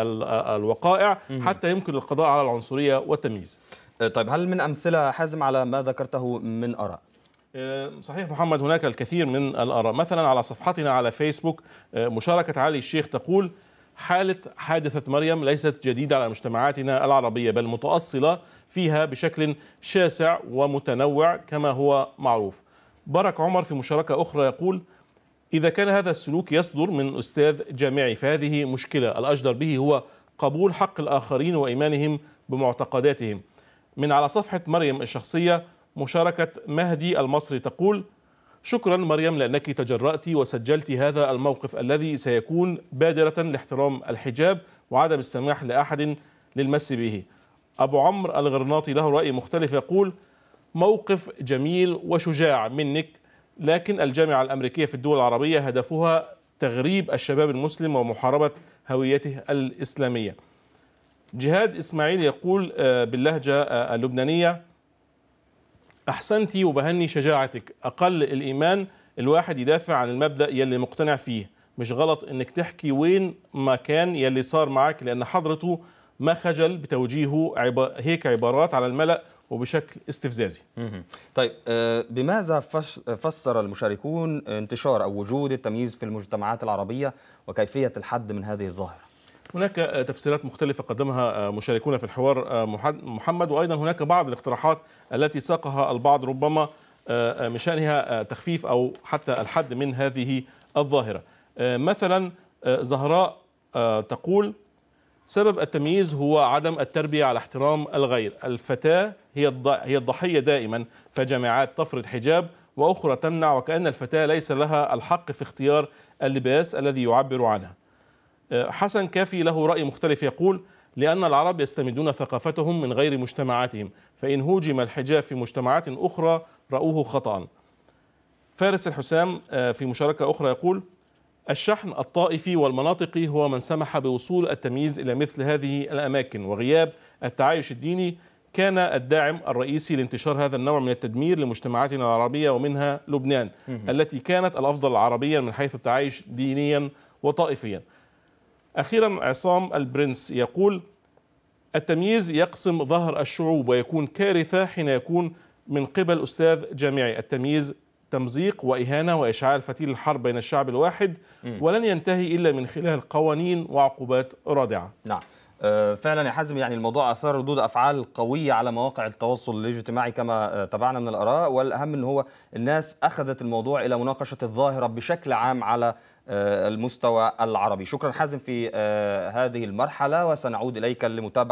الوقائع حتى يمكن القضاء على العنصرية والتمييز. طيب، هل من أمثلة حازم على ما ذكرته من آراء؟ صحيح محمد، هناك الكثير من الآراء. مثلا على صفحتنا على فيسبوك مشاركة علي الشيخ تقول: حالة حادثة مريم ليست جديدة على مجتمعاتنا العربية، بل متأصلة فيها بشكل شاسع ومتنوع كما هو معروف. برك عمر في مشاركة أخرى يقول: إذا كان هذا السلوك يصدر من أستاذ جامعي فهذه مشكلة، الأجدر به هو قبول حق الآخرين وإيمانهم بمعتقداتهم. من على صفحة مريم الشخصية مشاركة مهدي المصري تقول: شكرا مريم لأنك تجرأتي وسجلت هذا الموقف الذي سيكون بادرة لاحترام الحجاب وعدم السماح لأحد للمس به. أبو عمرو الغرناطي له رأي مختلف يقول: موقف جميل وشجاع منك، لكن الجامعة الأمريكية في الدول العربية هدفها تغريب الشباب المسلم ومحاربة هويته الإسلامية. جهاد إسماعيل يقول باللهجة اللبنانية: أحسنتي وبهني شجاعتك، أقل الإيمان الواحد يدافع عن المبدأ يلي مقتنع فيه، مش غلط إنك تحكي وين ما كان يلي صار معك، لأن حضرته ما خجل بتوجيهه هيك عبارات على الملأ وبشكل استفزازي. طيب، بماذا فسر المشاركون انتشار أو وجود التمييز في المجتمعات العربية وكيفية الحد من هذه الظاهرة؟ هناك تفسيرات مختلفة قدمها مشاركون في الحوار محمد، وأيضا هناك بعض الاقتراحات التي ساقها البعض ربما من شأنها تخفيف أو حتى الحد من هذه الظاهرة. مثلا زهراء تقول: سبب التمييز هو عدم التربية على احترام الغير، الفتاة هي الضحية دائما، فجامعات تفرض حجاب وأخرى تمنع، وكأن الفتاة ليس لها الحق في اختيار اللباس الذي يعبر عنها. حسن كافي له رأي مختلف يقول: لأن العرب يستمدون ثقافتهم من غير مجتمعاتهم، فإن هوجم الحجاب في مجتمعات أخرى رأوه خطأ. فارس الحسام في مشاركة أخرى يقول: الشحن الطائفي والمناطقي هو من سمح بوصول التمييز إلى مثل هذه الأماكن، وغياب التعايش الديني كان الداعم الرئيسي لانتشار هذا النوع من التدمير لمجتمعاتنا العربية ومنها لبنان التي كانت الأفضل عربيا من حيث التعايش دينيا وطائفيا. أخيرا عصام البرنس يقول: التمييز يقسم ظهر الشعوب ويكون كارثة حين يكون من قبل أستاذ جامعي. التمييز تمزيق وإهانة وإشعال فتيل الحرب بين الشعب الواحد، ولن ينتهي إلا من خلال قوانين وعقوبات رادعة. نعم، فعلا يا حازم، يعني الموضوع أثار ردود أفعال قوية على مواقع التواصل الاجتماعي كما تابعنا من الآراء، والأهم أنه هو الناس أخذت الموضوع إلى مناقشة الظاهرة بشكل عام على المستوى العربي. شكرا حازم في هذه المرحلة، وسنعود إليك لمتابعة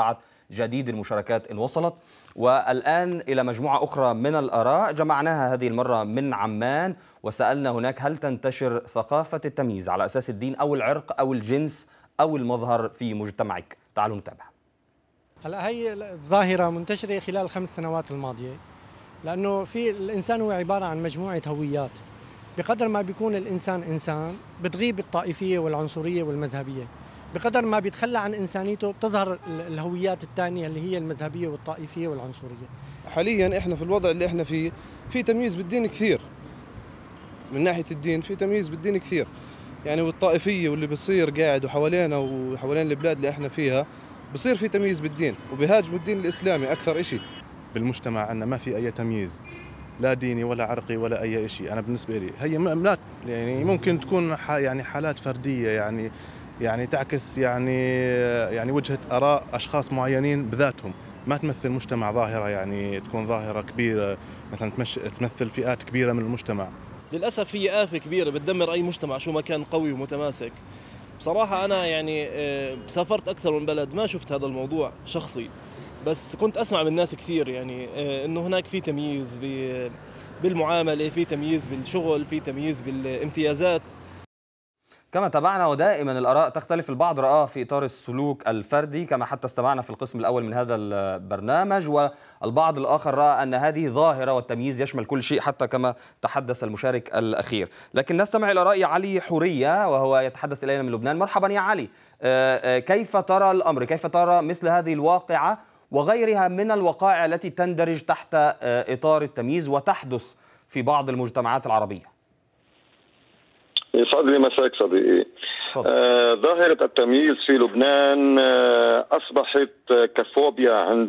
جديد المشاركات إن وصلت. والآن إلى مجموعة أخرى من الآراء جمعناها هذه المرة من عمان، وسألنا هناك هل تنتشر ثقافة التمييز على أساس الدين أو العرق أو الجنس أو المظهر في مجتمعك؟ تعالوا نتابع. هلا هي الظاهرة منتشرة خلال 5 سنوات الماضية، لأنه في الإنسان هو عبارة عن مجموعة هويات. بقدر ما بيكون الإنسان إنسان بتغيب الطائفية والعنصرية والمذهبية، بقدر ما بيتخلى عن إنسانيته بتظهر الهويات الثانية اللي هي المذهبية والطائفية والعنصرية. حاليا إحنا في الوضع اللي إحنا فيه في تمييز بالدين كثير، من ناحية الدين في تمييز بالدين كثير يعني، والطائفية واللي بتصير قاعد وحوالينا وحوالين البلاد اللي إحنا فيها بصير في تمييز بالدين وبيهاجموا الدين الإسلامي أكثر إشي. بالمجتمع عندنا ما في أي تمييز لا ديني ولا عرقي ولا أي شيء. أنا بالنسبة لي هي يعني ممكن تكون يعني حالات فردية يعني تعكس يعني وجهة آراء أشخاص معينين بذاتهم، ما تمثل مجتمع ظاهرة يعني تكون ظاهرة كبيرة مثلا تمثل فئات كبيرة من المجتمع. للأسف هي آفة كبيرة بتدمر أي مجتمع شو ما كان قوي ومتماسك. بصراحة أنا يعني سافرت أكثر من بلد ما شفت هذا الموضوع شخصي، بس كنت أسمع من الناس كثير يعني إنه هناك في تمييز بالمعاملة، في تمييز بالشغل، في تمييز بالامتيازات. كما تابعنا ودائما الآراء تختلف، البعض رآه في إطار السلوك الفردي كما حتى استمعنا في القسم الأول من هذا البرنامج، والبعض الآخر رأى أن هذه ظاهرة والتمييز يشمل كل شيء حتى كما تحدث المشارك الأخير. لكن نستمع إلى رأي علي حورية وهو يتحدث إلينا من لبنان. مرحبا يا علي، كيف ترى الأمر؟ كيف ترى مثل هذه الواقعة وغيرها من الوقائع التي تندرج تحت إطار التمييز وتحدث في بعض المجتمعات العربية؟ يسعد لي مساك صديقي. ظاهرة التمييز في لبنان أصبحت كفوبيا عند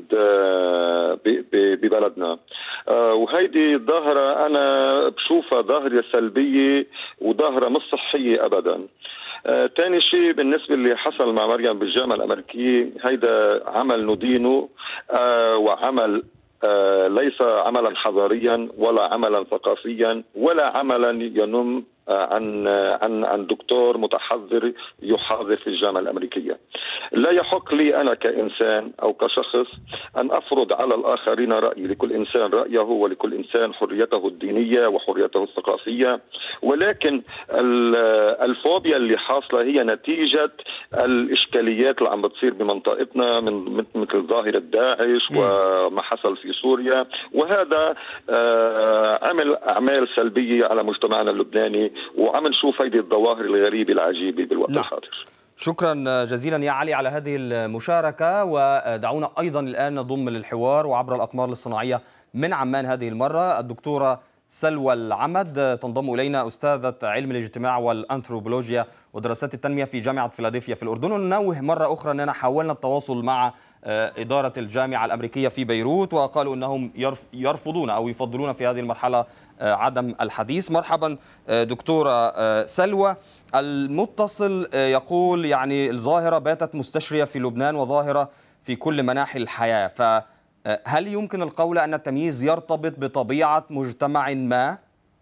ببلدنا، وهيدي ظاهرة أنا بشوفها ظاهرة سلبية وظاهرة مش صحية أبدا. ثاني شيء بالنسبة اللي حصل مع مريم بالجامعة الأمريكية، هيدا عمل ندينه وعمل ليس عملا حضاريا ولا عملا ثقافيا ولا عملا ينم عن دكتور متحضر يحاضر في الجامعة الأمريكية. لا يحق لي أنا كإنسان أو كشخص أن أفرض على الآخرين رأيي، لكل إنسان رأيه ولكل إنسان حريته الدينية وحريته الثقافية، ولكن الفوبيا اللي حاصلة هي نتيجة الإشكاليات اللي عم بتصير بمنطقتنا من مثل ظاهرة داعش وما حصل في سوريا، وهذا عمل أعمال سلبية على مجتمعنا اللبناني، وعم نشوف هذه الظواهر الغريبة العجيبة بالوقت الحاضر. شكرا جزيلا يا علي على هذه المشاركة، ودعونا أيضا الآن نضم للحوار وعبر الأقمار الاصطناعية من عمان هذه المرة الدكتورة سلوى العمد، تنضم إلينا أستاذة علم الاجتماع والأنثروبولوجيا ودراسات التنمية في جامعة فيلادلفيا في الأردن. وننوه مرة أخرى أننا حاولنا التواصل مع إدارة الجامعة الأمريكية في بيروت وقالوا أنهم يرفضون أو يفضلون في هذه المرحلة عدم الحديث. مرحبا دكتورة سلوى. المتصل يقول يعني الظاهرة باتت مستشرية في لبنان وظاهرة في كل مناحي الحياة، فهل يمكن القول أن التمييز يرتبط بطبيعة مجتمع ما؟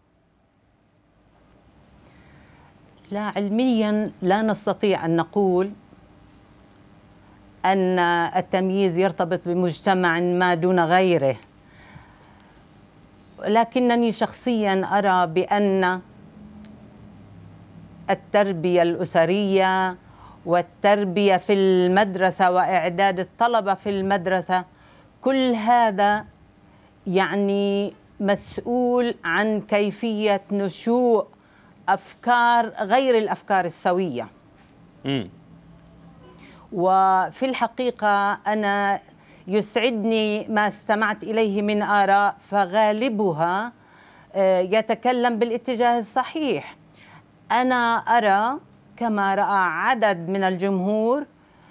لا، علميا لا نستطيع أن نقول أن التمييز يرتبط بمجتمع ما دون غيره، لكنني شخصيا أرى بأن التربية الأسرية والتربية في المدرسة وإعداد الطلبة في المدرسة كل هذا يعني مسؤول عن كيفية نشوء أفكار غير الأفكار السوية. وفي الحقيقة أنا يسعدني ما استمعت إليه من آراء فغالبها يتكلم بالاتجاه الصحيح. أنا أرى كما رأى عدد من الجمهور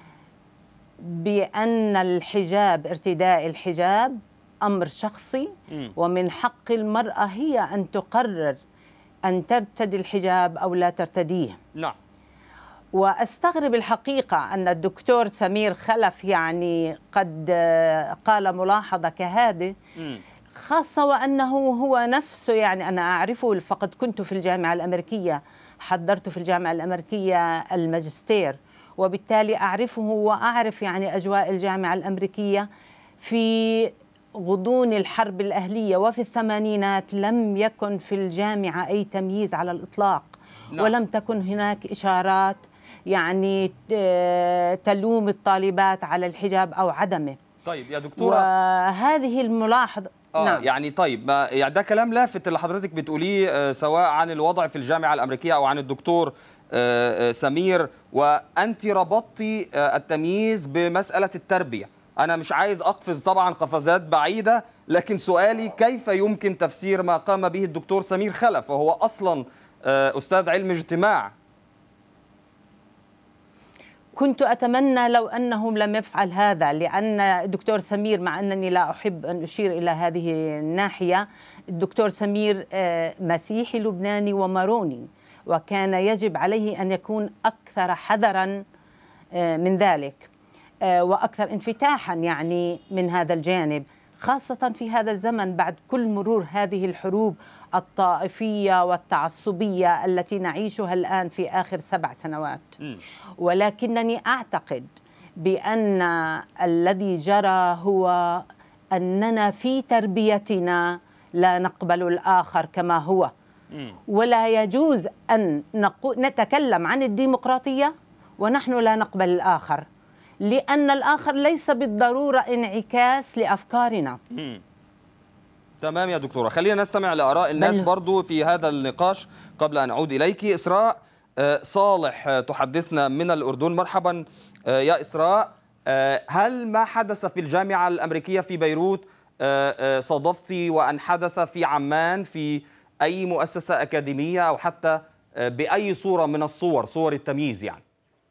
بأن الحجاب، ارتداء الحجاب أمر شخصي، ومن حق المرأة هي أن تقرر أن ترتدي الحجاب أو لا ترتديه. نعم. وأستغرب الحقيقة أن الدكتور سمير خلف يعني قد قال ملاحظة كهذه، خاصة وأنه هو نفسه يعني أنا أعرفه، فقد كنت في الجامعة الأمريكية، حضرت في الجامعة الأمريكية الماجستير، وبالتالي أعرفه وأعرف يعني أجواء الجامعة الأمريكية. في غضون الحرب الأهلية وفي الثمانينات لم يكن في الجامعة أي تمييز على الإطلاق. نعم. ولم تكن هناك إشارات يعني تلوم الطالبات على الحجاب أو عدمه. طيب يا دكتورة، وهذه الملاحظة نعم. يعني طيب، يعني ده كلام لافت اللي حضرتك بتقوليه، سواء عن الوضع في الجامعة الأمريكية أو عن الدكتور سمير، وأنت ربطتي التمييز بمسألة التربية. أنا مش عايز أقفز طبعا قفزات بعيدة، لكن سؤالي كيف يمكن تفسير ما قام به الدكتور سمير خلف وهو أصلا أستاذ علم اجتماع؟ كنت أتمنى لو أنهم لم يفعل هذا، لأن الدكتور سمير، مع أنني لا أحب أن أشير إلى هذه الناحية، الدكتور سمير مسيحي لبناني وماروني، وكان يجب عليه أن يكون أكثر حذرا من ذلك وأكثر انفتاحا يعني من هذا الجانب، خاصة في هذا الزمن بعد كل مرور هذه الحروب الطائفية والتعصبية التي نعيشها الآن في آخر 7 سنوات. ولكنني أعتقد بأن الذي جرى هو أننا في تربيتنا لا نقبل الآخر كما هو، ولا يجوز أن نتكلم عن الديمقراطية ونحن لا نقبل الآخر، لأن الآخر ليس بالضرورة انعكاس لأفكارنا. تمام يا دكتورة، خلينا نستمع لآراء الناس برضو في هذا النقاش قبل أن أعود إليك. إسراء صالح تحدثنا من الأردن. مرحبا يا إسراء، هل ما حدث في الجامعة الأمريكية في بيروت صادفتي وأن حدث في عمان في أي مؤسسة أكاديمية أو حتى بأي صورة من صور التمييز؟ يعني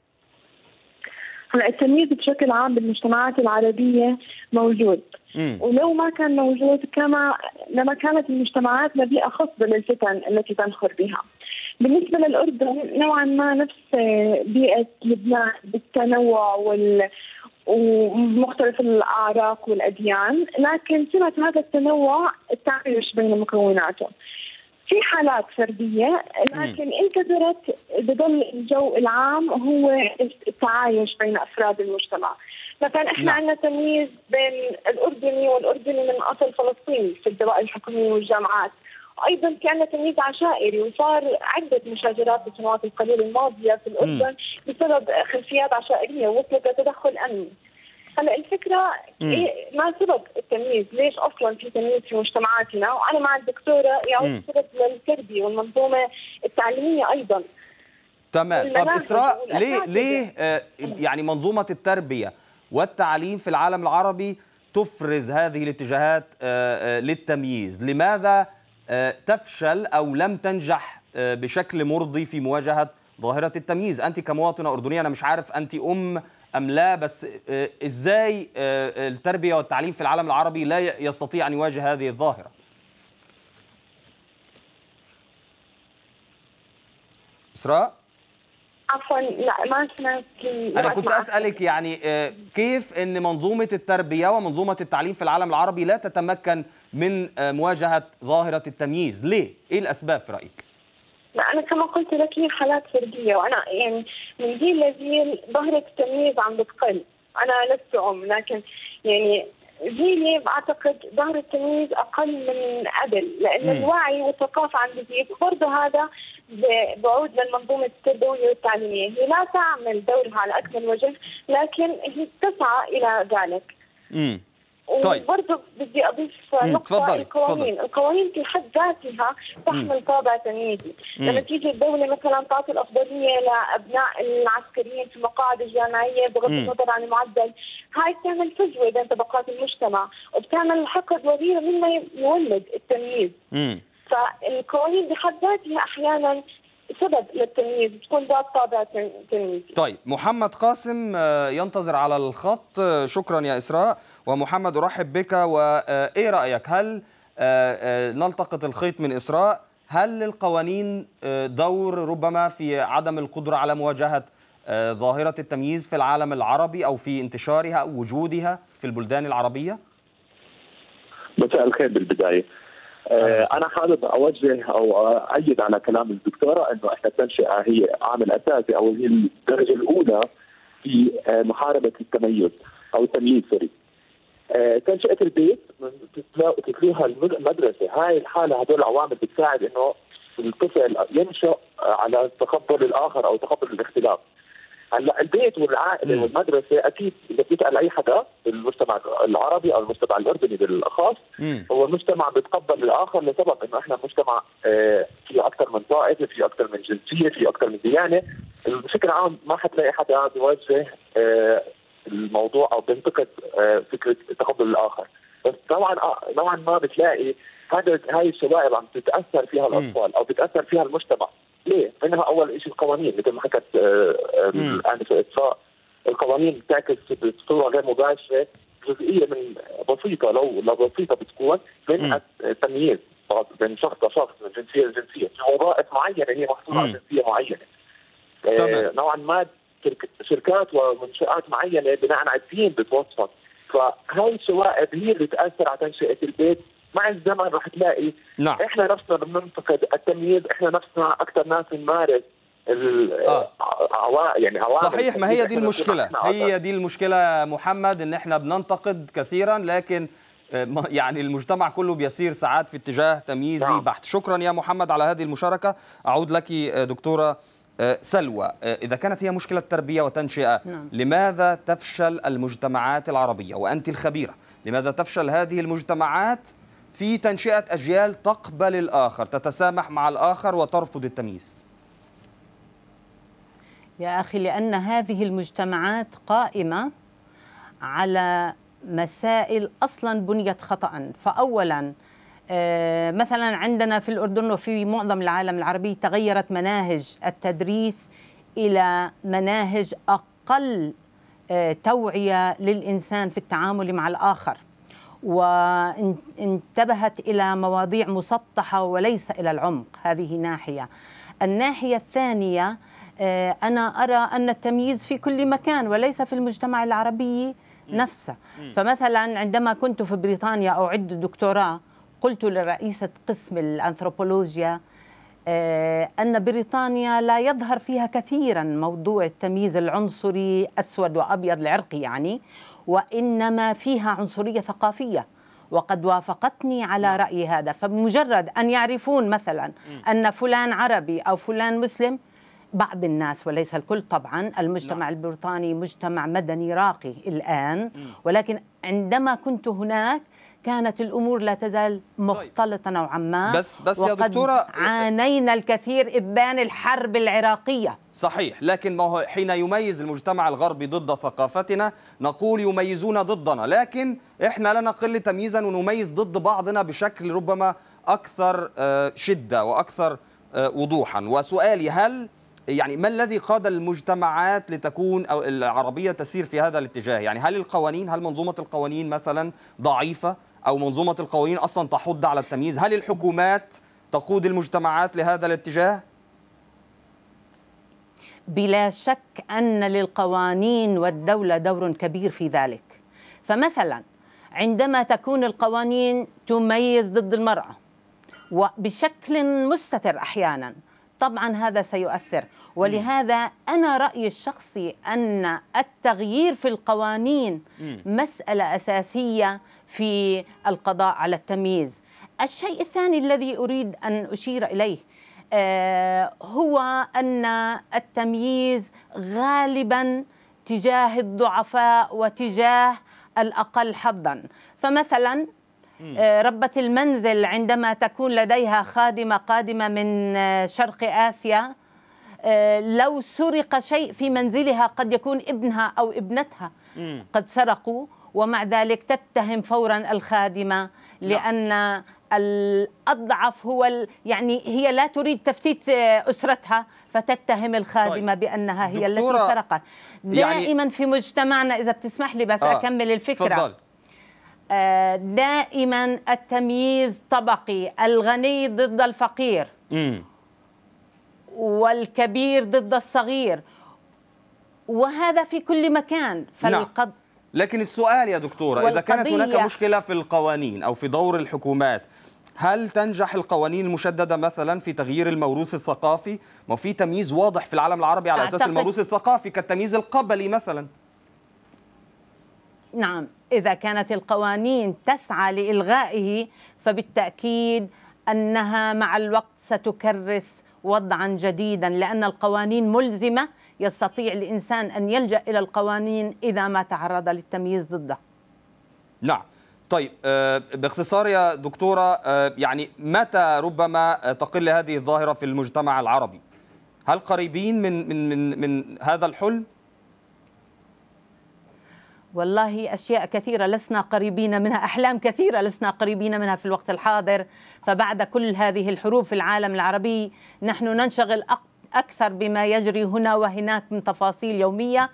هلا التمييز بشكل عام بالمجتمعات العربية موجود، ولو ما كان موجود لما كانت المجتمعات بيئة خصبة للفتن التي تنخر بها. بالنسبة للأردن نوعا ما نفس بيئة لبنان بالتنوع ومختلف الأعراق والأديان، لكن سمة هذا التنوع التعايش بين مكوناته. في حالات فردية لكن إن كثرت بظل الجو العام هو التعايش بين أفراد المجتمع. مثلا احنا عندنا تمييز بين الأردني والأردني من أصل فلسطيني في الدوائر الحكومية والجامعات، وأيضا كان تمييز عشائري، وصار عدة مشاجرات بالسنوات القليلة الماضية في الأردن بسبب خلفيات عشائرية وصلت لتدخل أمني. هلا الفكرة إيه ما سبب التمييز؟ ليش أصلا في تمييز في مجتمعاتنا؟ وأنا مع الدكتورة يعود سبب للتربية والمنظومة التعليمية أيضا. تمام. طب إسراء، ليه يعني منظومة التربية والتعليم في العالم العربي تفرز هذه الاتجاهات للتمييز؟ لماذا تفشل أو لم تنجح بشكل مرضي في مواجهة ظاهرة التمييز؟ أنت كمواطنة أردنية، أنا مش عارف أنت أم لا، بس إزاي التربية والتعليم في العالم العربي لا يستطيع أن يواجه هذه الظاهرة؟ إسراء؟ عفوا لا ما سمعت. أنا كنت أسألك يعني كيف أن منظومة التربية ومنظومة التعليم في العالم العربي لا تتمكن من مواجهة ظاهرة التمييز؟ ليه؟ إيه الأسباب في رأيك؟ لا أنا كما قلت لك هي حالات فردية، وأنا يعني من جيل لجيل ظاهرة التمييز عم بتقل. أنا لست لكن يعني جيلي بعتقد ظاهرة التمييز أقل من قبل، لأن الوعي والثقافة عم بتزيد، وبرضه هذا بعود للمنظومة التربوية والتعليمية. هي لا تعمل دورها على أكمل وجه، لكن هي تسعى إلى ذلك. طيب. وبرضه بدي أضيف نقطة. القوانين في حد ذاتها تحمل طابع تمييزي. لما تيجي الدولة مثلا تعطي الأفضلية لأبناء العسكريين في المقاعد الجامعية بغض النظر عن المعدل، هاي بتعمل فجوة بين طبقات المجتمع وبتعمل حقد وغيره مما يولد التمييز. فالقوانين بحد ذاتها أحيانا سبب للتمييز، بتكون ذات طابع تمييزي. طيب، محمد قاسم ينتظر على الخط. شكرا يا إسراء. ومحمد أرحب بك، وإيه رأيك؟ هل نلتقط الخيط من إسراء؟ هل للقوانين دور ربما في عدم القدرة على مواجهة ظاهرة التمييز في العالم العربي أو في انتشارها أو وجودها في البلدان العربية؟ مساء الخير. بالبداية أنا حابب أوجه أو أؤيد على كلام الدكتورة أنه إحنا التنشئة هي عامل أساسي أو هي الدرجة الأولى في محاربه التميز او التمييز سوري. تنشئه البيت تتلوها المدرسه، هاي الحاله هدول العوامل بتساعد انه الطفل ينشأ على تقبل الاخر او تقبل الاختلاف. هلا البيت والعائله والمدرسه اكيد اذا بتسال اي حدا بالمجتمع العربي او المجتمع الاردني بالاخص، هو مجتمع بيتقبل الاخر لسبب انه احنا مجتمع في اكثر من طائفه، في اكثر من جنسيه، في اكثر من ديانه. بشكل عام ما حتلاقي حدا بيوجه الموضوع او بينتقد فكره تقبل الاخر، بس نوعا ما بتلاقي هاي الشوائب عم تتاثر فيها الاطفال او بتاثر فيها المجتمع. ليه؟ منها اول شيء القوانين مثل ما حكت آنسة إسراء، القوانين بتعكس بصوره غير مباشره جزئيه من بسيطه لو بسيطه بتكون من التمييز بين شخص لشخص من جنسيه لجنسيه في وظائف معينه هي محصوره على جنسيه معينه. نوعا ما شركات ومنشآت معينه بناء على الدين بتوصفك، فهاي الشوائب هي اللي بتاثر على تنشئه البيت. مع الزمن رح تلاقي احنا نفسنا بننتقد التمييز، احنا نفسنا اكثر ناس نمارس يعني صحيح. ما هي دي المشكله، هي دي المشكله محمد، ان احنا بننتقد كثيرا لكن يعني المجتمع كله بيسير ساعات في اتجاه تمييزي بحت. شكرا يا محمد على هذه المشاركه. اعود لك دكتوره سلوى، إذا كانت هي مشكلة تربية وتنشئة، لماذا تفشل المجتمعات العربية وأنت الخبيرة؟ لماذا تفشل هذه المجتمعات في تنشئة أجيال تقبل الآخر، تتسامح مع الآخر وترفض التمييز؟ يا أخي لأن هذه المجتمعات قائمة على مسائل أصلا بنيت خطأ. فأولا مثلا عندنا في الأردن وفي معظم العالم العربي تغيرت مناهج التدريس إلى مناهج أقل توعية للإنسان في التعامل مع الآخر، وانتبهت إلى مواضيع مسطحة وليس إلى العمق. هذه ناحية. الناحية الثانية أنا أرى أن التمييز في كل مكان وليس في المجتمع العربي نفسه. فمثلا عندما كنت في بريطانيا أعد دكتوراه قلت لرئيسة قسم الأنثروبولوجيا أن بريطانيا لا يظهر فيها كثيرا موضوع التمييز العنصري أسود وأبيض العرقي يعني، وإنما فيها عنصرية ثقافية، وقد وافقتني على رأي هذا. فبمجرد أن يعرفون مثلا أن فلان عربي أو فلان مسلم، بعض الناس وليس الكل طبعا، المجتمع البريطاني مجتمع مدني راقي الآن، ولكن عندما كنت هناك كانت الأمور لا تزال مختلطة نوعا ما. بس يا دكتورة عانينا الكثير إبان الحرب العراقية. صحيح، لكن ما هو حين يميز المجتمع الغربي ضد ثقافتنا نقول يميزون ضدنا، لكن إحنا لا نقل تمييزا ونميز ضد بعضنا بشكل ربما أكثر شدة وأكثر وضوحا. وسؤالي، هل يعني ما الذي قاد المجتمعات لتكون أو العربية تسير في هذا الاتجاه؟ يعني هل القوانين، هل منظومة القوانين مثلا ضعيفة أو منظومة القوانين أصلا تحض على التمييز؟ هل الحكومات تقود المجتمعات لهذا الاتجاه؟ بلا شك أن للقوانين والدولة دور كبير في ذلك. فمثلا عندما تكون القوانين تميز ضد المرأة وبشكل مستتر أحيانا، طبعا هذا سيؤثر. ولهذا أنا رأيي الشخصي أن التغيير في القوانين مسألة أساسية في القضاء على التمييز. الشيء الثاني الذي أريد أن أشير إليه هو أن التمييز غالبا تجاه الضعفاء وتجاه الأقل حظا. فمثلا ربة المنزل عندما تكون لديها خادمة قادمة من شرق آسيا، لو سرق شيء في منزلها قد يكون ابنها أو ابنتها قد سرقوا، ومع ذلك تتهم فورا الخادمة، لأن الأضعف هو يعني هي لا تريد تفتيت أسرتها فتتهم الخادمة بأنها هي التي سرقت. دائما في مجتمعنا، إذا بتسمح لي بس أكمل الفكرة، فضل. دائما التمييز طبقي، الغني ضد الفقير والكبير ضد الصغير، وهذا في كل مكان. لكن السؤال يا دكتورة، إذا كانت هناك مشكلة في القوانين أو في دور الحكومات، هل تنجح القوانين المشددة مثلا في تغيير الموروث الثقافي؟ ما في تمييز واضح في العالم العربي على أساس الموروث الثقافي كالتمييز القبلي مثلا. نعم، إذا كانت القوانين تسعى لإلغائه فبالتأكيد أنها مع الوقت ستكرس وضعا جديدا، لأن القوانين ملزمة، يستطيع الإنسان أن يلجأ إلى القوانين إذا ما تعرض للتمييز ضده. نعم. طيب باختصار يا دكتورة، يعني متى ربما تقل هذه الظاهرة في المجتمع العربي؟ هل قريبين من هذا الحلم؟ والله أشياء كثيرة لسنا قريبين منها، أحلام كثيرة لسنا قريبين منها في الوقت الحاضر. فبعد كل هذه الحروب في العالم العربي نحن ننشغل أكثر بما يجري هنا وهناك من تفاصيل يومية،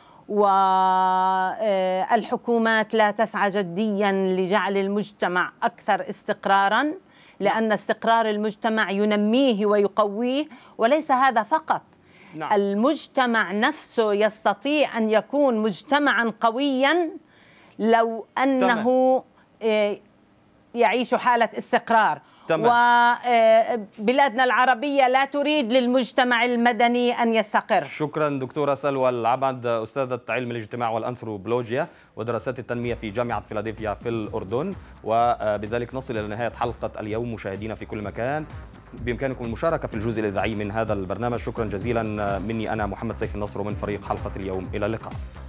والحكومات لا تسعى جديا لجعل المجتمع أكثر استقرارا، لأن استقرار المجتمع ينميه ويقويه، وليس هذا فقط. نعم. المجتمع نفسه يستطيع أن يكون مجتمعا قويا لو أنه يعيش حالة استقرار. وبلادنا العربية لا تريد للمجتمع المدني أن يستقر. شكرا دكتورة سلوى العبد، أستاذة علم الاجتماع والأنثروبولوجيا ودراسات التنمية في جامعة فيلادلفيا في الأردن. وبذلك نصل إلى نهاية حلقة اليوم. مشاهدينا في كل مكان، بإمكانكم المشاركة في الجزء الإذاعي من هذا البرنامج. شكرا جزيلا مني أنا محمد سيف النصر ومن فريق حلقة اليوم. إلى اللقاء.